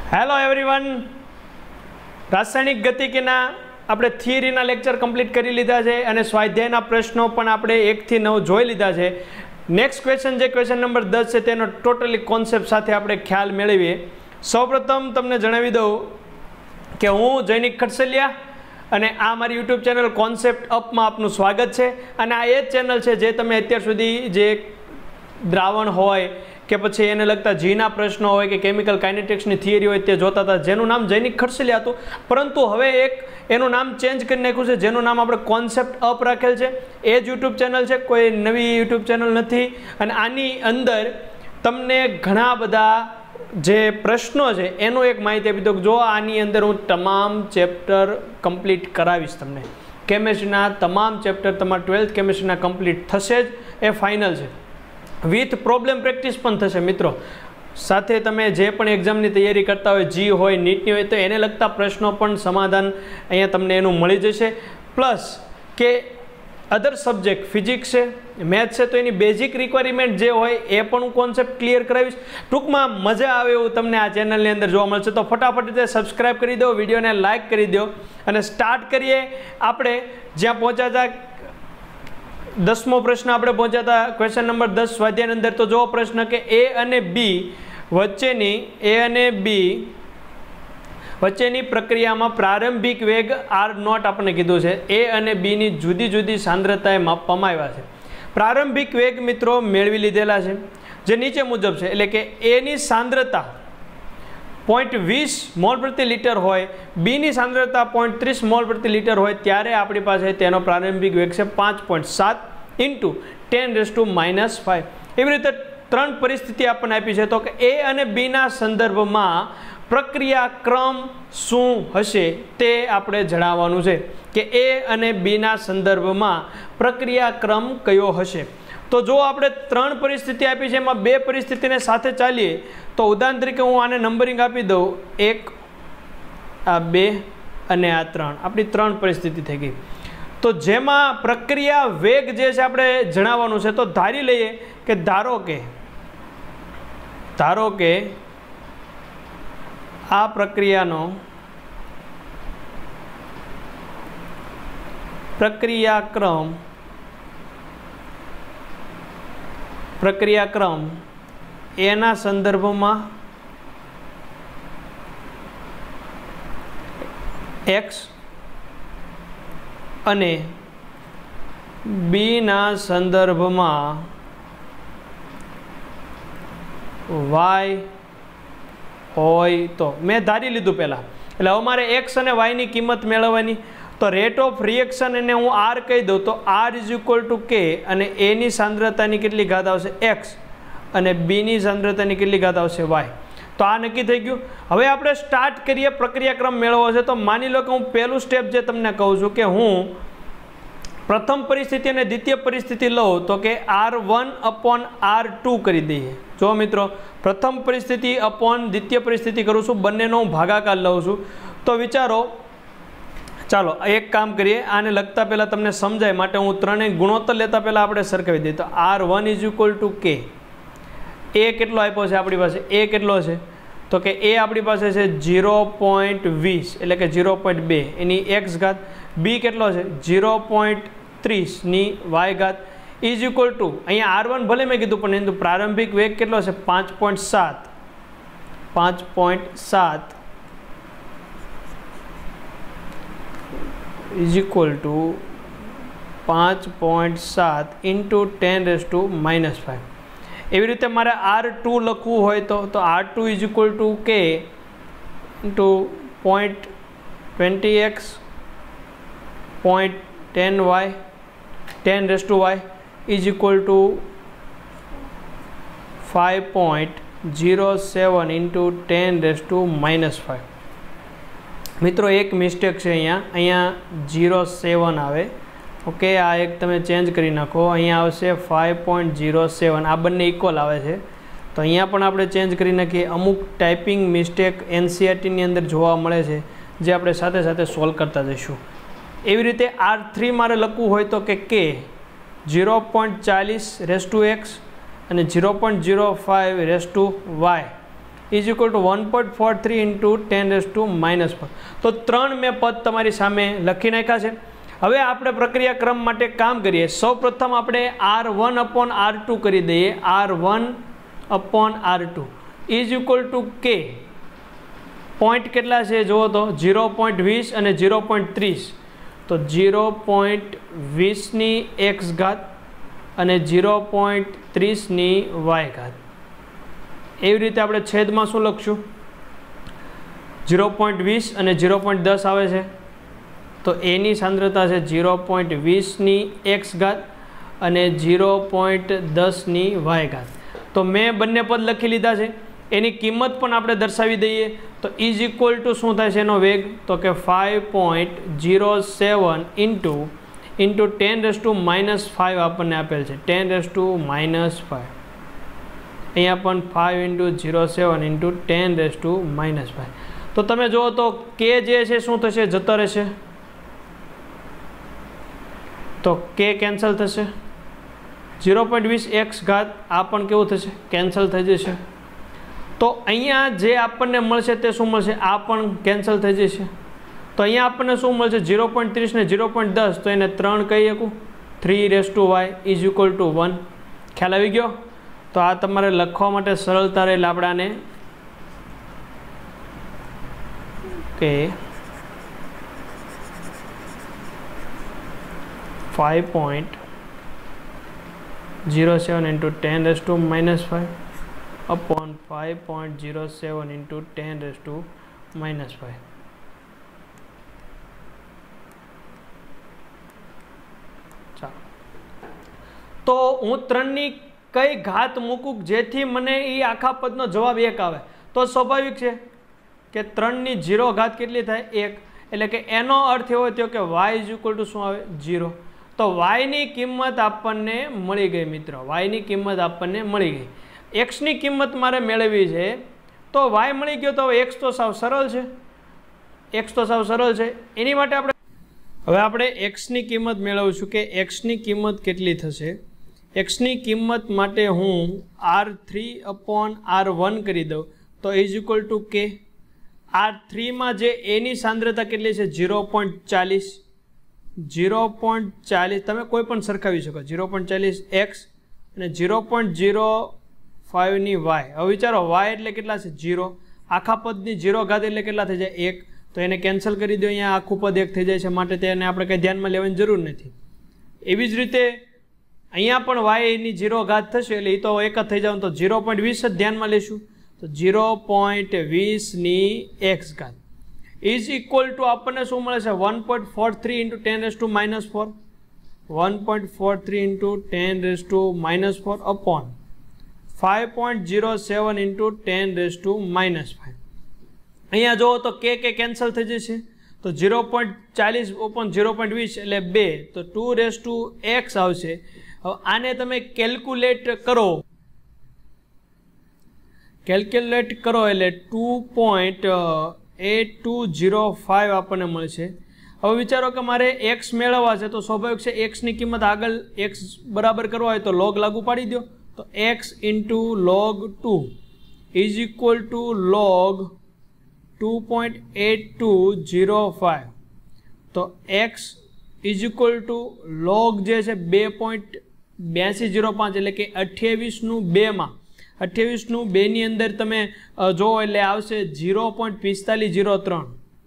Hello everyone, રાસાયણિક ગતિકીના આપણે થિયરીના lecture complete કરી લીધા છે અને સ્વાધ્યાયના પ્રશ્નો પણ આપણે 1 થી 9 જોઈ લીધા છે. નેક્સ્ટ ક્વેશ્ચન જે ક્વેશ્ચન નંબર 10 છે તેનો ટોટલી કોન્સેપ્ટ સાથે આપણે ખ્યાલ મેળવીએ. સૌપ્રથમ તમને જણાવી દઉં કે હું જૈનિક ખડસલિયા અને આ મારી યુટ્યુબ ચેનલ કોન્સેપ્ટ અપમાં આપનું સ્વાગત છે. અને આ એ જ ચેનલ છે જે તમે અત્યાર સુધી જે દ્રાવણ હોય કે પછી એને લગતા જીના પ્રશ્નો હોય કે કેમિકલ કાઇનેટિક્સની થિયરી હોય તે જોતા હતા, જેનું નામ જૈનિક ખડસલિયા હતું. પરંતુ હવે એનું નામ ચેન્જ કરી નાખ્યું છે, જેનું નામ આપણે કોન્સેપ્ટ અપ રાખેલ છે. એ જ યુટ્યુબ ચેનલ છે, કોઈ નવી યુટ્યુબ ચેનલ નથી. અને આની અંદર તમને ઘણા બધા જે પ્રશ્નો છે એનો એક માહિતી આપી દઉં. જો આની અંદર હું તમામ ચેપ્ટર કમ્પ્લીટ કરાવીશ, તમને કેમેસ્ટ્રીના તમામ ચેપ્ટર તમારા 12th કેમેસ્ટ્રીના કમ્પ્લીટ થશે જ, એ ફાઇનલ છે. વિથ પ્રોબ્લેમ પ્રેક્ટિસ પણ થશે મિત્રો. સાથે તમે જે પણ એક્ઝામની તૈયારી કરતા હોય, જી હોય, નીટની હોય, તો એને લગતા પ્રશ્નો પણ સમાધાન અહીંયા તમને એનું મળી જશે. પ્લસ કે અધર સબ્જેક્ટ ફિઝિક્સ છે, મેથ્સ છે, તો એની બેઝિક રિક્વાયરમેન્ટ જે હોય એ પણ હું કોન્સેપ્ટ ક્લિયર કરાવીશ. ટૂંકમાં મજા આવે એવું તમને આ ચેનલની અંદર જોવા મળશે. તો ફટાફટ રીતે સબસ્ક્રાઈબ કરી દો, વિડીયોને લાઇક કરી દો અને સ્ટાર્ટ કરીએ. આપણે જ્યાં પહોંચ્યા હતા, 10મો પ્રશ્ન આપણે પહોંચ્યા હતા ક્વેશ્ચન નંબર 10 સ્વાધ્યાયની અંદર. તો જો પ્રશ્ન કે એ અને બી વચ્ચેની પ્રક્રિયામાં પ્રારંભિક વેગ r0 આપણને કીધું છે. એ અને બીની જુદી જુદી સાંદ્રતાએ માપવામાં આવ્યા છે. પ્રારંભિક વેગ મિત્રો મેળવી લીધેલા છે, જે નીચે મુજબ છે. એટલે કે એની સાંદ્રતા 0.20 મોલ પ્રતિ લીટર હોય, બીની સાંદ્રતા 0.30 મોલ પ્રતિ લીટર હોય, ત્યારે આપણી પાસે તેનો પ્રારંભિક વેગ છે 5.7 × 10⁻⁵. એવી રીતે 3 પરિસ્થિતિ આપણને આપી છે. તો કે એ અને બીના સંદર્ભમાં પ્રક્રિયા ક્રમ શું હશે તે આપણે જણાવવાનું છે, કે એ અને બીના સંદર્ભમાં પ્રક્રિયા ક્રમ કયો હશે. તો જો આપણે 3 પરિસ્થિતિ આપી છે, એમાં 2 પરિસ્થિતિને સાથે ચાલીએ તો ઉદાહરણ તરીકે હું આને નંબરિંગ આપી દઉં. 1, આ 2 અને આ 3, આપણી 3 પરિસ્થિતિ થઈ ગઈ. તો જેમાં પ્રક્રિયા વેગ જે છે આપણે જણાવવાનું છે. તો ધારી લઈએ કે ધારો કે આ પ્રક્રિયાનો પ્રક્રિયાક્રમ એના સંદર્ભમાં x અને બીના સંદર્ભમાં y હોય. તો મેં ધારી લીધું પહેલાં. એટલે હવે મારે x અને y ની કિંમત મેળવવાની. તો રેટ ઓફ રિએક્શન એને હું r કહી દઉં. તો r = k અને એની સાંદ્રતાની કેટલી ઘાત આવશે x અને બીની સાંદ્રતાની કેટલી ઘાત આવશે y. તો આ નક્કી થઈ ગયું. હવે આપણે સ્ટાર્ટ કરીએ, પ્રક્રિયાક્રમ મેળવવો છે. તો માની લો કે હું પહેલું સ્ટેપ જે તમને કહું છું કે હું પ્રથમ પરિસ્થિતિ અને દ્વિતીય પરિસ્થિતિ લઉં, તો કે r1/r2 કરી દઈએ. જો મિત્રો, પ્રથમ પરિસ્થિતિ અપોન દ્વિતીય પરિસ્થિતિ કરું છું, બંનેનો હું ભાગાકાર લઉં છું. તો વિચારો, ચાલો એક કામ કરીએ, આને લગતા પહેલાં તમને સમજાય માટે હું 3 ગુણોત્તર લેતા પહેલાં આપણે સરખાવી દઈએ. તો r1 = k. એ કેટલો આપ્યો છે આપણી પાસે? એ કેટલો છે? તો કે એ આપણી પાસે છે 0.20 એટલે કે 0.2 એની x ઘાત. બી કેટલો છે? 0.30 ની y ઘાત = અહીંયા r1 ભલે મેં કીધું, પણ એનું પ્રારંભિક વેગ કેટલો છે? 5.7 5.7 × 10⁻⁵. એવી રીતે મારે r2 લખવું હોય તો r2 = k × 0.20x 0.10y 10⁻⁵ = 5.07 × 10⁻⁵. મિત્રો એક મિસ્ટેક છે અહીંયા 0.7 આવે. ઓકે, આ એક તમે ચેન્જ કરી નાખો. અહીંયા આવશે 5.07. આ બંને ઇક્વલ આવે છે. તો અહીંયા પણ આપણે ચેન્જ કરી નાખીએ. અમુક ટાઈપિંગ મિસ્ટેક NCERTની અંદર જોવા મળે છે, જે આપણે સાથે સાથે સોલ્વ કરતા જઈશું. એવી રીતે r3 મારે લખવું હોય તો કે k 0.40 x અને 0.05 y is equal to 1.43 into 10⁻⁻4। તો 3 મેં પદ તમારી સામે લખી નાખ્યા છે। હવે આપણે પ્રક્રિયા ક્રમ માટે કામ કરીએ। સૌપ્રથમ આપણે R1/R2 કરી દઈએ। R1/R2 is equal to K। Point કેટલા છે જુઓ તો 0.20 અને 0.30। તો 0.20 ની x ઘાત અને 0.30 ની y ઘાત। એવી રીતે આપણે છેદમાં શું લખશું? 0.20 અને 0.10 આવે છે, તો એની સાંદ્રતા છે 0.20 ની x ઘાત અને 0.10 ની y ઘાત। તો મેં બંને પદ લખી લીધા છે, એની કિંમત પણ આપણે દર્શાવી દઈએ। તો ઇઝ ઇક્વલ ટુ શું થાય છે એનો વેગ? તો કે 5.07 ઇન્ટુ 10⁻⁵ આપણને આપેલ છે, 10⁻⁵। અહીંયા પણ 5 ઇન્ટુ 07 ઇન્ટુ 10⁻⁵। તો તમે જુઓ તો કે જે છે શું થશે? જતો રહેશે। તો કે કેન્સલ થશે। 0.20 x ઘાત આ પણ કેવું થશે? કેન્સલ થઈ જશે। તો અહીંયા જે આપણને મળશે તે શું મળશે? આ પણ કેન્સલ થઈ જશે। તો અહીંયા આપણને શું મળશે? 0.30 ને 0.10, તો એને 3 કહી શકું, 3⁻y ઇઝ ઇક્વલ ટુ 1। ખ્યાલ આવી ગયો? તો આ તમારે લખવા માટે સરળતા રહે એટલે આપણે આને કે 5.07 ઇન્ટુ 10⁻⁵ upon 5.07 into 10⁻⁵। ચાલો, તો હું 3 ની કઈ ઘાત મૂકું જેથી મને એ આખા પદનો જવાબ 1 આવે? તો સ્વાભાવિક છે કે 3 ની 0 ઘાત કેટલી થાય? 1। એટલે કે એનો અર્થ એવો થયો કે y ઇઝ ઇક્વલ ટુ શું આવે? 0। તો y ની કિંમત આપણને મળી ગઈ મિત્રો, y ની કિંમત આપણને મળી ગઈ। x ની કિંમત મારે મેળવવી છે, તો y મળી ગયો, તો x તો સાવ સરળ છે, x તો સાવ સરળ છે। એની માટે આપણે હવે આપણે x ની કિંમત મેળવશું કે x ની કિંમત કેટલી થશે? x ની કિંમત માટે હું R3/R1 કરી દઉં, તો is equal to K। R3 માં જે a ની સાંદ્રતા કેટલી છે? 0.40। 0.40 તમે કોઈ પણ સરખાવી શકો, 0.40 x અને 0.05 ની y। હવે વિચારો y એટલે કેટલા છે? 0। આખા પદની 0 ઘાત એટલે કેટલા થઈ જાય? 1। તો એને કેન્સલ કરી દો, અહીંયા આખું પદ 1 થઈ જાય છે, માટે તેને આપણે કંઈ ધ્યાનમાં લેવાની જરૂર નથી। એવી જ રીતે અહીંયા પણ y ની 0 ઘાત થશે એટલે એ તો 1 જ થઈ જાય, તો 0.20 જ ધ્યાનમાં લેશું। તો 0.20 ની x ઘાત ઇઝ ઇક્વલ ટુ આપણને શું મળે છે? 1.43 ઇન્ટુ 10⁻⁴। 1.43 into 10⁻⁴ upon 5.07 into 10⁻⁵। અહીંયા જુઓ તો કે કેન્સલ થઈ જશે, તો 0.40 upon 0.20 એટલે 2, તો 2⁻x આવશે। હવે આને તમે કેલ્ક્યુલેટ કરો એટલે 2.8205 આપણને મળશે। હવે વિચારો કે મારે x મેળવવા છે, તો સ્વાભાવિક છે x ની કિંમત આગળ x બરાબર કરવા હોય તો log લાગુ પાડી દો, તો x into log 2 is equal to log 2.8205। તો x is equal to log જે છે 2.8205 એટલે કે 28 નું 2 માં 28 નું 2 ની અંદર તમે જો એટલે આવશે 0.4503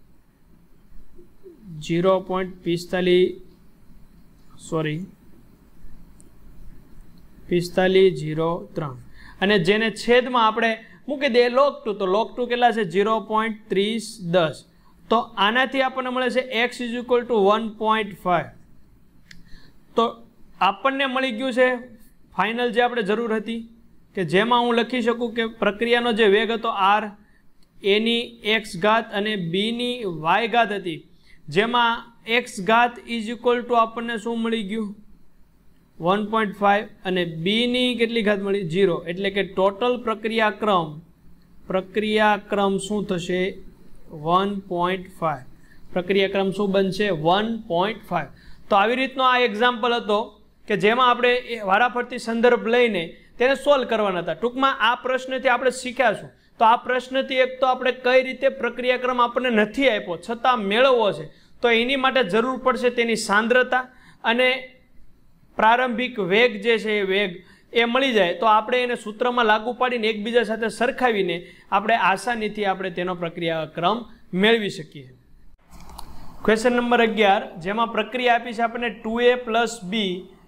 4503 અને જેને છેદમાં આપણે મૂકી દઈએ log 2, તો log 2 કેટલા છે? 0.3010। તો આનાથી આપણને મળે છે x ઇઝ ઇક્વલ ટુ 1.5। તો આપણને મળી ગયું છે ફાઇનલ જે આપણે જરૂર હતી, કે જેમાં હું લખી શકું કે પ્રક્રિયાનો જે વેગ હતો r, a ની x ઘાત અને b ની y ઘાત હતી, જેમાં x ઘાત ઇઝ ઇક્વલ ટુ આપણને શું મળી ગયું? 1.5 અને b ની કેટલી ઘાત મળી? 0। એટલે કે ટોટલ પ્રક્રિયાક્રમ શું થશે? 1.5। પ્રક્રિયાક્રમ શું બનશે? 1.5। તો આવી રીતનો આ એક્ઝામ્પલ હતો કે જેમાં આપણે વારાફરતી સંદર્ભ લઈને તેને સોલ્વ કરવાના હતા। ટૂંકમાં આ પ્રશ્નથી આપણે શીખ્યા છું તો આ પ્રશ્નથી એક તો આપણે કઈ રીતે પ્રક્રિયાક્રમ આપણને નથી આપ્યો છતાં મેળવવો છે, તો એની માટે જરૂર પડશે તેની સાંદ્રતા અને પ્રારંભિક વેગ જે છે એ વેગ એ મળી જાય તો આપણે એને સૂત્રમાં લાગુ પાડીને એકબીજા સાથે સરખાવીને આપણે આસાનીથી આપણે તેનો પ્રક્રિયાક્રમ મેળવી શકીએ. ક્વેશ્ચન નંબર 11 જેમાં પ્રક્રિયા આપી છે આપણને 2a + b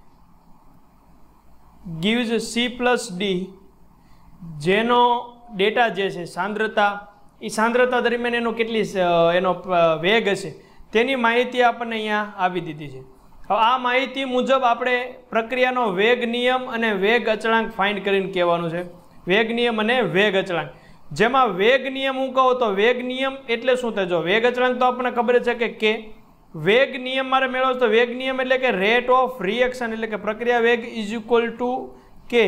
gives c + d, જેનો ડેટા જે છે સાંદ્રતા, એ સાંદ્રતા દરમિયાન એનો કેટલી એનો વેગ હશે તેની માહિતી આપણને અહીંયા આપી દીધી છે. હવે આ માહિતી મુજબ આપણે પ્રક્રિયાનો વેગ નિયમ અને વેગ અચળાંક ફાઇન્ડ કરીને કહેવાનું છે. વેગ નિયમ અને વેગ અચળાંક, જેમાં વેગ નિયમ હું કહું તો વેગ નિયમ એટલે શું થાય? જો વેગ અચળાંક તો આપણને ખબર છે કે વેગ નિયમ મારે મેળવવો તો વેગ નિયમ એટલે કે રેટ ઓફ રિએક્શન, એટલે કે પ્રક્રિયા વેગ ઇઝ ઇક્વલ ટુ કે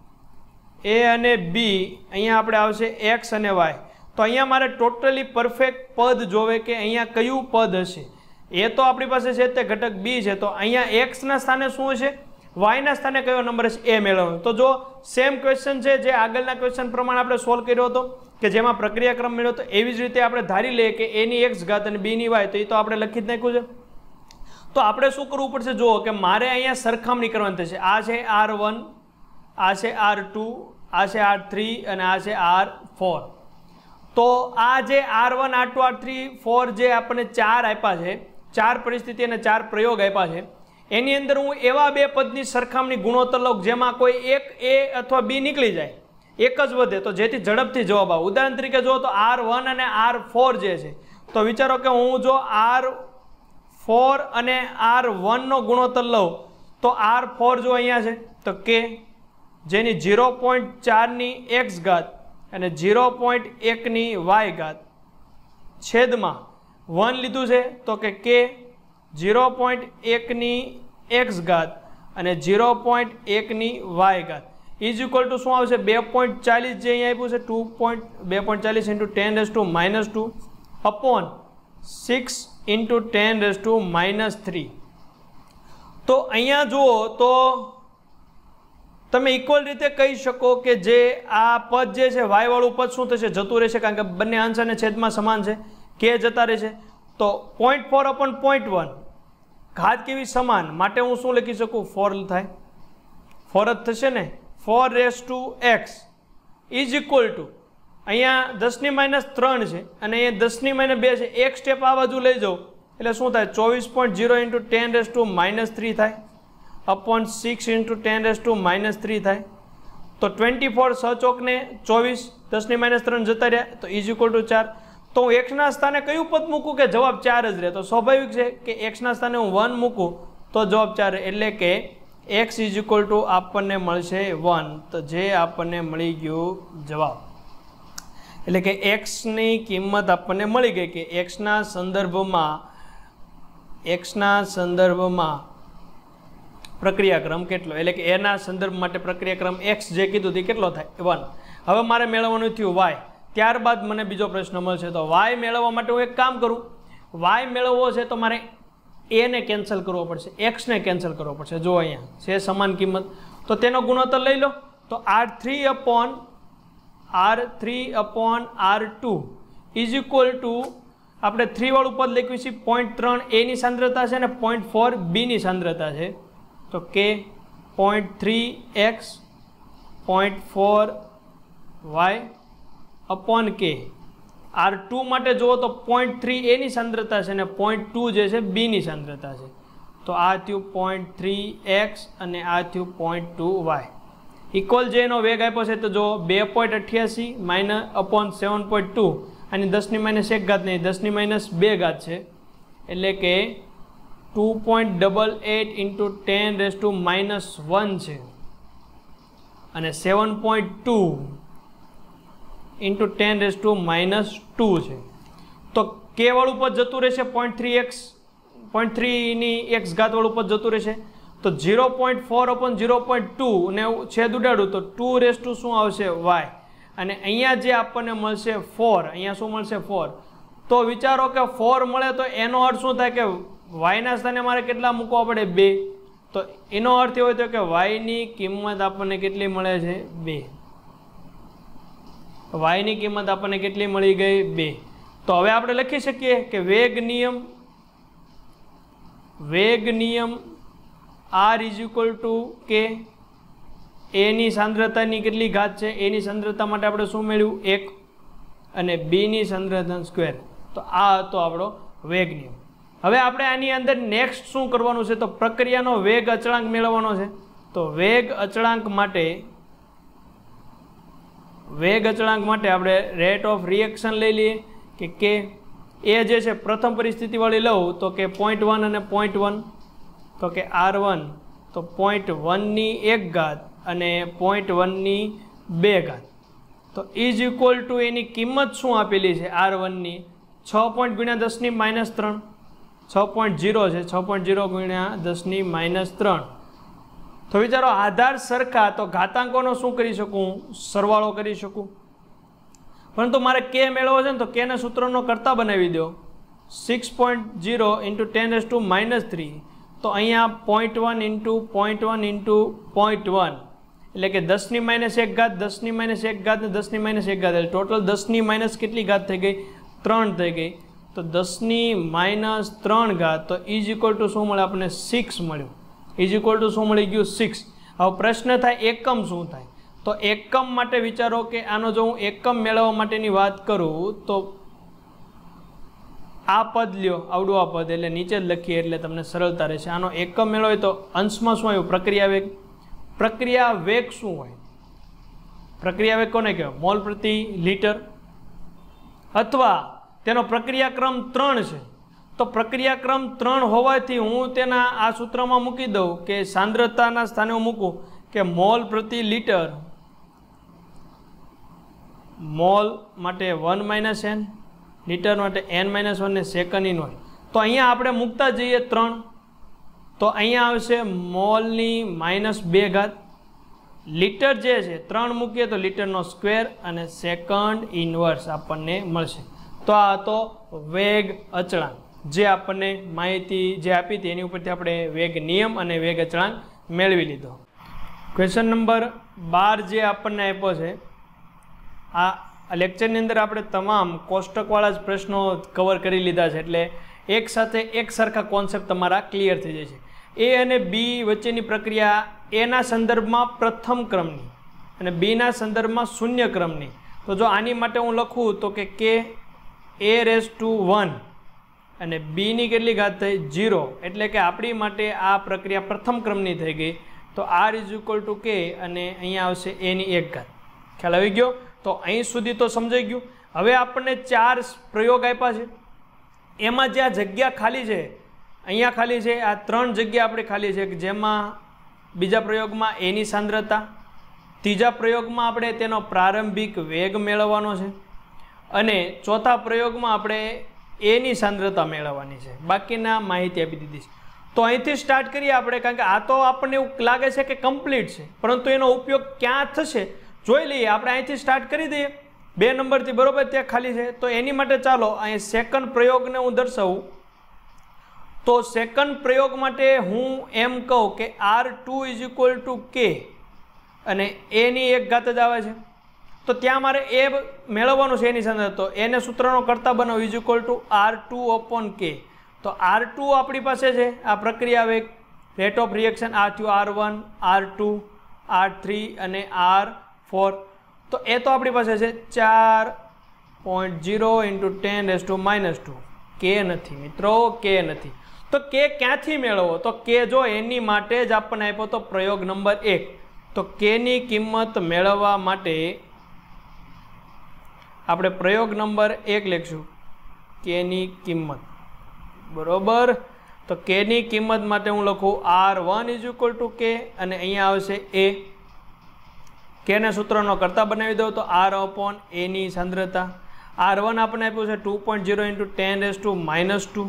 એ અને બી, અહીંયા આપણે આવશે એક્સ અને વાય. તો અહીંયા મારે ટોટલી પરફેક્ટ પદ જોવે કે અહીંયા કયું પદ હશે. એ તો આપણી પાસે છે તે ઘટક બી છે, તો અહીંયા એક્સના સ્થાને શું હશે, વાયના સ્થાને કયો નંબર હશે એ મેળવવાનો. તો જો સેમ ક્વેશ્ચન છે જે આગળના ક્વેશ્ચન પ્રમાણે આપણે સોલ્વ કર્યો હતો કે જેમાં પ્રક્રિયાક્રમ મેળવ્યો તો એવી જ રીતે આપણે ધારી લઈએ કે એની એક્સ ઘાત અને બીની વાય, તો એ તો આપણે લખી જ નાખ્યું છે. તો આપણે શું કરવું પડશે? જુઓ કે મારે અહીંયા સરખામણી કરવાની થશે. આ છે R1, આ છે R2, આ છે R3 અને આ છે R4. તો આ જે R1, R2, R3, R4 જે આપણને 4 આપ્યા છે, 4 પરિસ્થિતિ અને 4 પ્રયોગ આપ્યા છે, એની અંદર હું એવા બે પદની સરખામણી ગુણોત્તર લઉં જેમાં કોઈ એક એ અથવા બી નીકળી જાય, એક જ વધે, તો જેથી ઝડપથી જવાબ આવે. ઉદાહરણ તરીકે જો તો R1 અને R4 જે છે, તો વિચારો કે હું જો R4 અને R1 નો ગુણોત્તર લઉં તો R4 જો અહીંયા છે તો કે જેની 0.4 ની એક્સ ઘાત અને 0.1 ની વાય ઘાત છેદમાં 1 લીધું છે તો કે 0.1 ની એક્સ ઘાત અને 0.1 ની વાય ઘાત ઇઝ ઇક્વલ ટુ શું આવશે? 2.40 જે અહીંયા આપ્યું છે 2.40 × 10⁻² અપોન 6 × 10⁻³ તો અહીંયા જુઓ તો તમે ઇક્વલ રીતે કહી શકો કે જે આ પદ જે છે વાય વાળું પદ શું થશે? જતું રહેશે, કારણ કે બંને અંશ અને છેદમાં સમાન છે, કે જતા રહેશે. તો 0.4 અપોન 0.1 ઘાત કેવી સમાન, માટે હું શું લખી શકું? 4 થાય, 4 જ થશે ને. 4⁻x ઇઝ ઇક્વલ ટુ અહીંયા 10⁻³ છે અને અહીંયા 10⁻2 છે, એક સ્ટેપ આ બાજુ લઈ જાઓ એટલે શું થાય? 24.0 × 10⁻³ થાય અપોન 6 × 10⁻³ થાય. તો 24 સચોકને 24 10⁻³ જતા રહ્યા તો ઇઝ ઇક્વલ ટુ 4. તો હું એક્સના સ્થાને કયું પદ મૂકું કે જવાબ 4 જ રહે? તો સ્વાભાવિક છે કે એક્સના સ્થાને હું 1 મૂકું તો જવાબ 4 રહે, એટલે કે એક્સ ઇઝ ઇક્વલ ટુ આપણને મળશે 1. તો જે આપણને મળી ગયું જવાબ, એટલે કે એક્સની કિંમત આપણને મળી ગઈ કે એક્સના સંદર્ભમાં પ્રક્રિયાક્રમ કેટલો, એટલે કે એના સંદર્ભ માટે પ્રક્રિયાક્રમ એક્સ જે કીધું તે કેટલો થાય? 1. હવે મારે મેળવવાનું થયું વાય, ત્યારબાદ મને બીજો પ્રશ્ન મળશે. તો વાય મેળવવા માટે હું એક કામ કરું, વાય મેળવવો છે તો મારે એને કેન્સલ કરવો પડશે, એક્સને કેન્સલ કરવો પડશે. જો અહીંયા છે સમાન કિંમત, તો તેનો ગુણોત્તર લઈ લો. તો R3 upon R2 is equal two આપણે 3 વાળું પદ લખ્યું છે 0.3 એ ની સાંદ્રતા છે અને 0.4 બી ની સાંદ્રતા છે, તો કે 0.3x 0.4 y upon k. R2 માટે જુઓ તો 0.3 એ ની સાંદ્રતા છે અને 0.2 જે છે બી ની સાંદ્રતા છે, તો આ થયું 0.3x અને આ થયું 0.2y. ઇક્વલ જે એનો વેગ આપ્યો છે તો જો 2.88 અપોન 7.2 અને 10⁻1 ઘાત નહીં 10⁻2 ઘાત છે, એટલે કે 2.88 × 10⁻1 છે અને 7.2 × 10⁻² છે. તો કે વાળું પદ જતું રહેશે 0.3 ની x ઘાત વાળું પદ જતું રહેશે. તો 0.4 અપોન 0.2 ને છેદ ઉડાડું તો 2 શું આવશે? y. અને અહીંયા જે આપણને મળશે 4, અહીંયા શું મળશે? 4. તો વિચારો કે 4 મળે તો એનો અર્થ શું થાય કે y ના સ્થાને મારે કેટલા મૂકવા પડે? 2. તો એનો અર્થ એવો થયો કે y ની કિંમત આપણને કેટલી મળે છે? 2. y ની કિંમત આપણને કેટલી મળી ગઈ 2. તો હવે આપણે લખી શકીએ કે વેગ નિયમ r = k. a ની સાંદ્રતાની કેટલી ઘાત છે? a ની સાંદ્રતા માટે આપણે શું મેળવ્યું? 1 અને b ની સાંદ્રતા સ્ક્વેર. તો આ હતો આપણો વેગ નિયમ. હવે આપણે આની અંદર નેક્સ્ટ શું કરવાનું છે? તો પ્રક્રિયાનો વેગ અચળાંક મેળવવાનો છે. તો વેગ અચળાંક માટે આપણે રેટ ઓફ રિએક્શન લઈ લઈએ કે કે એ જે છે પ્રથમ પરિસ્થિતિવાળી લઉં તો કે 0.1 અને 0.1, તો કે R1 તો 0.1 ની 1 ઘાત અને 0.1 ની 2 ઘાત. તો ઇઝ ઇક્વલ ટુ એની કિંમત શું આપેલી છે? R1 ની 6 પોઈન્ટ ગુણ્યા 10 ની -3, 6.0 છે, 6.0 ગુણ્યા 10 ની -3. તો વિચારો આધાર સરખા તો ઘાતાંકોનો શું કરી શકું? સરવાળો કરી શકું. પરંતુ મારે કે મેળવવો છે ને તો કે ના સૂત્રનો કરતા બનાવી દો. 6.0 × 10⁻³ તો અહીંયા 0.1 × 0.1 × 0.1 એટલે કે 10 ની -1 ઘાત, 10 ની -1 ઘાત ને 10 ની -1 ઘાત એટલે ટોટલ 10 ની માઇનસ કેટલી ઘાત થઈ ગઈ? 3 થઈ ગઈ. તો 10 ની -3 ઘાત તો ઇઝ ઇક્વલ ટુ શું મળે આપણને? 6 મળ્યું. ઇઝ ઇક્વલ ટુ શું મળી ગયું? 6. હવે પ્રશ્ન થાય એકમ શું થાય? તો એકમ માટે વિચારો કે આનો જો હું એકમ મેળવવા માટેની વાત કરું તો આ પદ લ્યો, આવડું આ પદ, એટલે નીચે જ લખીએ એટલે તમને સરળતા રહેશે. આનો એકમ મેળવો તો અંશમાં શું આવ્યું? પ્રક્રિયા વેગ. પ્રક્રિયા વેગ શું હોય? પ્રક્રિયા વેગ કોને કહેવાય? મોલ પ્રતિ લિટર. અથવા તેનો પ્રક્રિયાક્રમ 3 છે તો પ્રક્રિયાક્રમ 3 હોવાથી હું તેના આ સૂત્રમાં મૂકી દઉં કે સાંદ્રતાના સ્થાને હું મૂકું કે મોલ પ્રતિ લિટર, મોલ માટે 1 - n, લિટર માટે n-1 ને સેકન્ડ ઇનવર્સ. તો અહીંયા આપણે મૂકતા જઈએ 3 તો અહીંયા આવશે મોલની -2 ઘાત. લિટર જે છે 3 મૂકીએ તો લિટરનો સ્ક્વેર અને સેકન્ડ ઇનવર્સ આપણને મળશે. તો આ હતો વેગ અચળાંક, જે આપણને માહિતી જે આપી હતી એની ઉપરથી આપણે વેગ નિયમ અને વેગ અચળાંક મેળવી લીધો. ક્વેશ્ચન નંબર 12 જે આપણને આપ્યો છે, આ લેક્ચરની અંદર આપણે તમામ કોષ્ટકવાળા જ પ્રશ્નો કવર કરી લીધા છે એટલે એક સાથે એક સરખા કોન્સેપ્ટ તમારા ક્લિયર થઈ જાય છે. એ અને બી વચ્ચેની પ્રક્રિયા એના સંદર્ભમાં પ્રથમ ક્રમની અને બીના સંદર્ભમાં શૂન્ય ક્રમની. તો જો આની માટે હું લખું તો કે a⁻1 અને બીની કેટલી ઘાત થઈ? 0. એટલે કે આપણી માટે આ પ્રક્રિયા પ્રથમ ક્રમની થઈ ગઈ. તો r = k અને અહીંયા આવશે a ની 1 ઘાત. ખ્યાલ આવી ગયો? તો અહીં સુધી તો સમજાઈ ગયું. હવે આપણને 4 પ્રયોગ આપ્યા છે, એમાં જે આ જગ્યા ખાલી છે, અહીંયા ખાલી છે, આ 3 જગ્યા આપણે ખાલી છે, જેમાં બીજા પ્રયોગમાં એની સાંદ્રતા, ત્રીજા પ્રયોગમાં આપણે તેનો પ્રારંભિક વેગ મેળવવાનો છે અને ચોથા પ્રયોગમાં આપણે એની સાંદ્રતા મેળવવાની છે. બાકીના માહિતી આપી દીધી છે. તો અહીંથી સ્ટાર્ટ કરીએ આપણે, કારણ કે આ તો આપણને એવું લાગે છે કે કમ્પ્લીટ છે, પરંતુ એનો ઉપયોગ ક્યાં થશે જોઈ લઈએ. આપણે અહીંથી સ્ટાર્ટ કરી દઈએ 2 નંબરથી, બરોબર? ત્યાં ખાલી છે તો એની માટે ચાલો અહીં સેકન્ડ પ્રયોગને હું દર્શાવું. તો સેકન્ડ પ્રયોગ માટે હું એમ કહું કે R2 = k અને a ની 1 ઘાત જ આવે છે. તો ત્યાં મારે એ મેળવવાનું છે એની સાંદ્રતા. તો એને સૂત્રનો કરતા બનાવો = R2/k. તો R2 આપણી પાસે છે આ પ્રક્રિયા વેગ, રેટ ઓફ રિએક્શન. આ થયું R1, R2, R3 અને R4. તો એ તો આપણી પાસે છે 4.0 × 10⁻². કે નથી મિત્રો, કે નથી. તો કે ક્યાંથી મેળવવો? તો કે જો એની માટે જ આપણને આપ્યો તો પ્રયોગ નંબર 1. તો કે ની કિંમત મેળવવા માટે આપણે પ્રયોગ નંબર 1 લખશું, કે ની કિંમત, બરોબર? તો કે ની કિંમત માટે હું લખું R1 = k અને અહીંયા આવશે a. કે ના સૂત્રનો કરતા બનાવી દો તો R/a ની સાંદ્રતા. R1 આપણને આપ્યું છે 2.0 × 10⁻²/0.1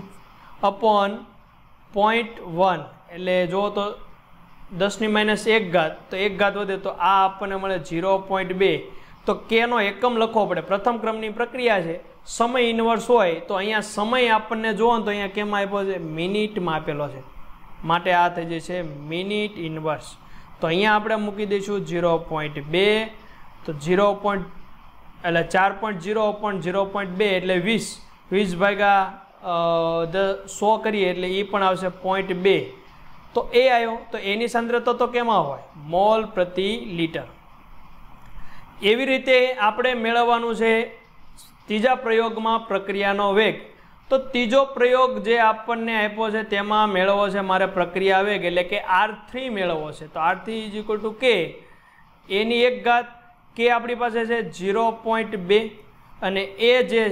એટલે જો તો 10 ની -1 ઘાત તો 1 ઘાત વધે તો આ આપણને મળે 0.2. તો કે નો એકમ લખવો પડે. પ્રથમ ક્રમની પ્રક્રિયા છે, સમય ઇન્વર્સ હોય તો અહીંયા સમય આપણને જોવો તો અહીંયા કેમાં આપ્યો છે? મિનિટમાં આપેલો છે, માટે આ થઈ જશે મિનિટ ઇન્વર્સ. તો અહીંયા આપણે મૂકી દઈશું 0.2. તો 0.2 એટલે 4.0 upon 0.2 એટલે 20, 20 ભાગ્યા 100 કરીએ એટલે એ પણ આવશે 0.2. તો એ આવ્યો. તો એની સાંદ્રતા તો કેમાં હોય? મોલ પ્રતિ લીટર. એવી રીતે આપણે મેળવવાનું છે ત્રીજા પ્રયોગમાં પ્રક્રિયાનો વેગ. તો ત્રીજો પ્રયોગ જે આપણને આપ્યો છે તેમાં મેળવવો છે મારે પ્રક્રિયા વેગ, એટલે કે R3 મેળવવો છે. તો R3 = K, એની 1 ઘાત. K આપણી પાસે છે 0.2 અને એ જે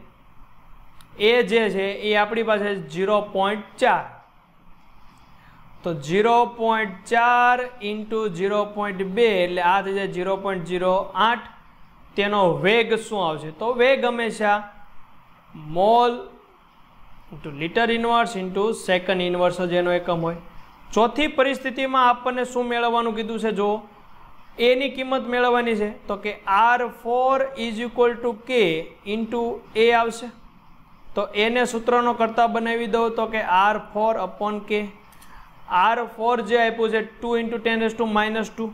છે એ આપણી પાસે 0.4. તો 0.4 × 0.2 એટલે આ થઈ જાય 0.08. તેનો વેગ શું આવશે? તો વેગ હંમેશા mole litre inverse × second inverse જ એનો એકમ હોય. ચોથી પરિસ્થિતિમાં આપણને શું મેળવવાનું કીધું છે? જો એની કિંમત મેળવવાની છે તો કે R4 = K × A આવશે. તો એને સૂત્રનો કરતા બનાવી દઉં તો કે R4 upon K. R4 જે આપ્યું છે 2 × 10⁻²,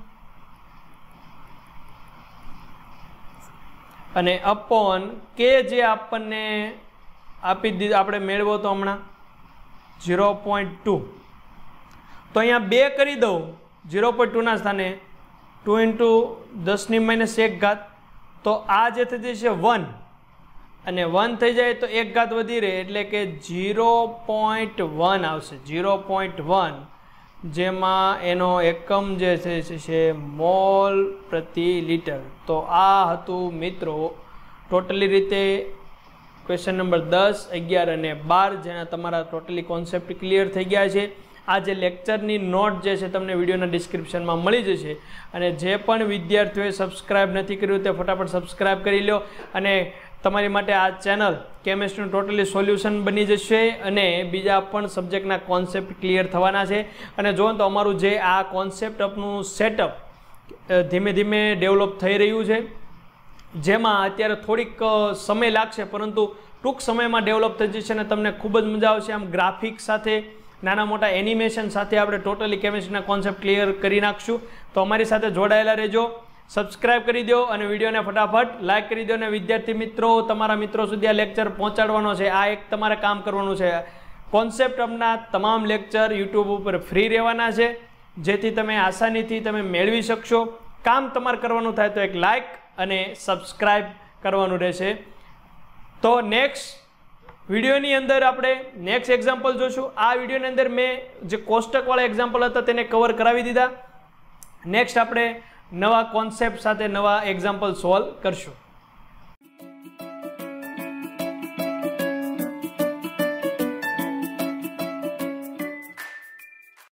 અને અપોન K જે આપણને આપી દીધું, આપણે મેળવો તો હમણાં 0.2. તો અહીંયા 2 કરી દઉં 0.2 ના સ્થાને, 2 × 10⁻1. તો આ જે થઈ જશે 1, અને 1 થઈ જાય તો 1 ઘાત વધી રહે એટલે કે 0.1 આવશે. 0.1 જેમાં એનો એકમ જે છે મોલ પ્રતિ લીટર. તો આ હતું મિત્રો ટોટલી રીતે ક્વેશ્ચન નંબર 10, 11 અને 12 જેના તમારા ટોટલી કોન્સેપ્ટ ક્લિયર થઈ ગયા છે. આ જે લેક્ચરની નોટ જે છે તમને વિડીયોના ડિસ્ક્રિપ્શનમાં મળી જશે. અને જે પણ વિદ્યાર્થીઓએ સબસ્ક્રાઈબ નથી કર્યું તે ફટાફટ સબસ્ક્રાઈબ કરી લો. અને તમારી માટે આ ચેનલ કેમિસ્ટ્રીનું ટોટલી સોલ્યુશન બની જશે અને બીજા પણ સબ્જેક્ટના કોન્સેપ્ટ ક્લિયર થવાના છે. અને જો તો અમારું જે આ કોન્સેપ્ટ આપનું સેટઅપ ધીમે ધીમે ડેવલપ થઈ રહ્યું છે, જેમાં અત્યારે થોડીક સમય લાગશે પરંતુ ટૂંક સમયમાં ડેવલપ થઈ જશે અને તમને ખૂબ જ મજા આવશે. આમ ગ્રાફિક્સ સાથે, નાના મોટા એનિમેશન સાથે આપણે ટોટલી કેમિસ્ટ્રીના કોન્સેપ્ટ ક્લિયર કરી નાખશું. તો અમારી સાથે જોડાયેલા રહેજો. સબસ્ક્રાઇબ કરી દો અને વિડીયોને ફટાફટ લાઇક કરી દો. અને વિદ્યાર્થી મિત્રો, તમારા મિત્રો સુધી આ લેક્ચર પહોંચાડવાનો છે. આ એક તમારે કામ કરવાનું છે. કોન્સેપ્ટ અપના તમામ લેક્ચર યુટ્યુબ ઉપર ફ્રી રહેવાના છે, જેથી તમે આસાનીથી તમે મેળવી શકશો. કામ તમારે કરવાનું થાય તો એક લાઇક અને સબસ્ક્રાઇબ કરવાનું રહેશે. તો નેક્સ્ટ વિડીયોની અંદર આપણે નેક્સ્ટ એક્ઝામ્પલ જોશું. આ વિડીયોની અંદર મેં જે કોષ્ટકવાળા એક્ઝામ્પલ હતા તેને કવર કરાવી દીધા. નેક્સ્ટ આપણે નવા કોન્સેપ્ટ સાથે નવા એક્ઝામ્પલ સોલ્વ કરશું.